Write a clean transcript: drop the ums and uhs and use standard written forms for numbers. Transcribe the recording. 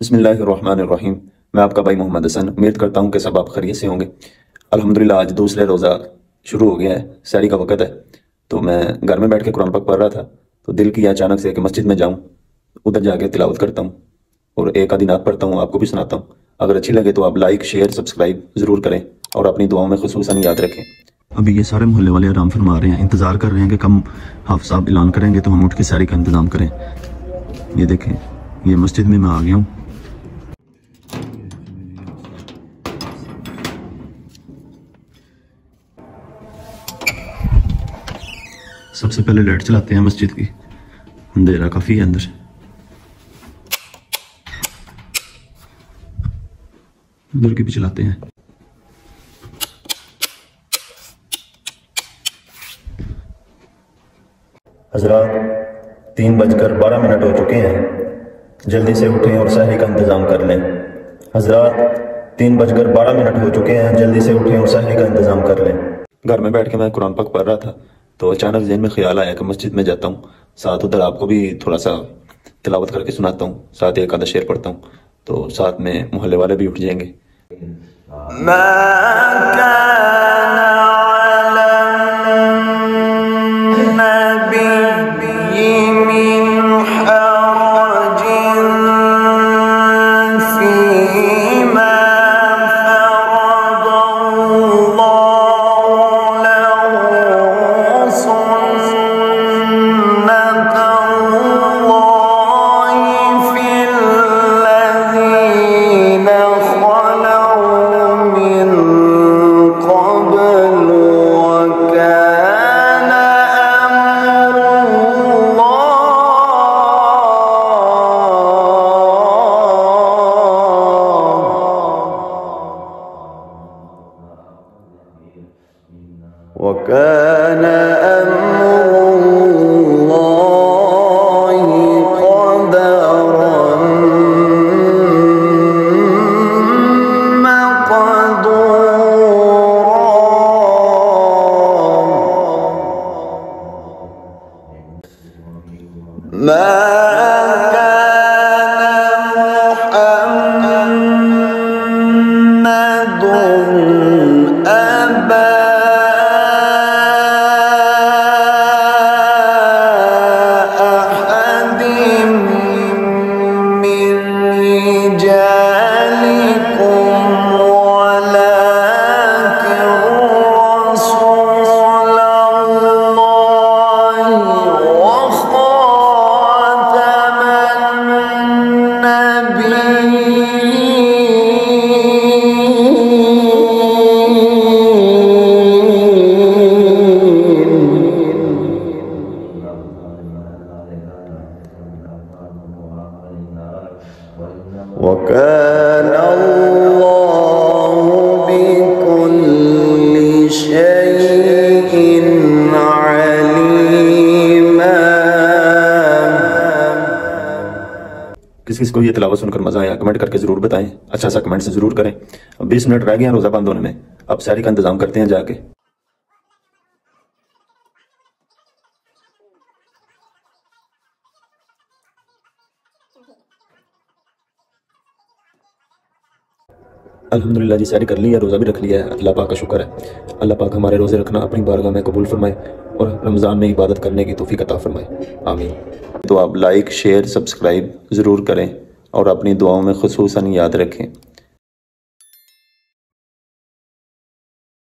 बिस्मिल्लाहिर्रहमानिर्रहीम। मैं आपका भाई मोहम्मद हसन, उम्मीद करता हूँ कि सब आप खैरियत से होंगे। अल्हम्दुलिल्लाह आज दूसरे रोज़ा शुरू हो गया है, सहरी का वक़्त है। तो मैं घर में बैठ के कुरान पाक पढ़ रहा था, तो दिल किया अचानक से कि मस्जिद में जाऊँ, उधर जाके तिलावत करता हूँ और एक आधी नात पढ़ता हूँ, आपको भी सुनाता हूँ। अगर अच्छी लगे तो आप लाइक शेयर सब्सक्राइब ज़रूर करें और अपनी दुआओं में खुसूसन याद रखें। अभी ये सारे मोहल्ले वाले आराम फरमा रहे हैं, इंतज़ार कर रहे हैं कि कम हाफ़िज़ साहब ऐलान करेंगे तो हम उठ के सहरी का इंतज़ाम करें। ये देखें, ये मस्जिद में मैं आ गया हूँ। सबसे पहले लाइट चलाते हैं मस्जिद की, अंधेरा काफ़ी है अंदर। उधर की भी चलाते हैं। हज़रात 3:12 हो चुके हैं, जल्दी से उठें और सहरी का इंतज़ाम कर लें। हज़रात 3:12 हो चुके हैं, जल्दी से उठें और सहरी का इंतज़ाम कर लें। घर में बैठ के मैं कुरान पाक पढ़ रहा था, तो अचानक ज़हन में ख्याल आया कि मस्जिद में जाता हूँ, साथ उधर आपको भी थोड़ा सा तिलावत करके सुनाता हूँ, साथ एक आधा शेर पढ़ता हूँ, तो साथ में मोहल्ले वाले भी उठ जाएंगे। وكان أمر الله قدرا مقدورا وكان الله بكل شيء عليما। किस किस को ये तिलावत सुनकर मजा आया कमेंट करके जरूर बताएं, अच्छा सा कमेंट से जरूर करें। अब 20 मिनट रह गए हैं रोजा बंद होने में, अब सहरी का इंतजाम करते हैं जाके। अल्हम्दुलिल्लाह जी, सहरी कर ली है, रोज़ा भी रख लिया है, अल्लाह पाक का शुक्र है। अल्लाह पाक हमारे रोज़े रखना अपनी बारगाह में कबूल फरमाए और रमज़ान में इबादत करने की तौफीक अता फरमाए, आमीन। तो आप लाइक शेयर सब्सक्राइब ज़रूर करें और अपनी दुआओं में खुसूसन याद रखें।